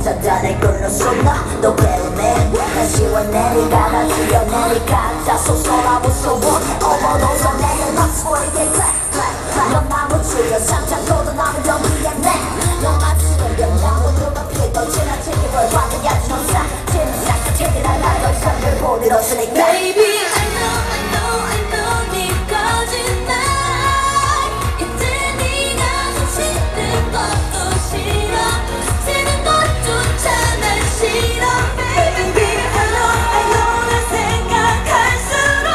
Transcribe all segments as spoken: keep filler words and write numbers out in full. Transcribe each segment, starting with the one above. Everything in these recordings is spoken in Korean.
찾아낼 걸로 쏟나 너 배우네 다시 원내니까 나 죽여내니까 자 쏘쏘라 무서워 어머노서 내는 박수에게 clap clap clap 넌 나무 죽여 상장도도 남은 더 위했네 너만 지금 병장도 누가 피해도 지나치게 뭘 받는 야지노사 재미상가 책이라 나도 삶을 보내었으니까 Baby I know I know I know 네 거짓말 이제 네가 좀 싫은 것도 싫어 지는 것조차 난 싫어 Baby I know I know 날 생각할수록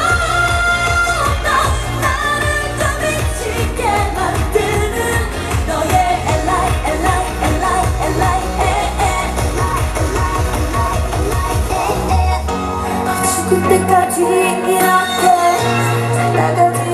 너 나를 더 미치게 만드는 너의 L I E L I E L I E L I E 죽을 때까지 이렇게 살다가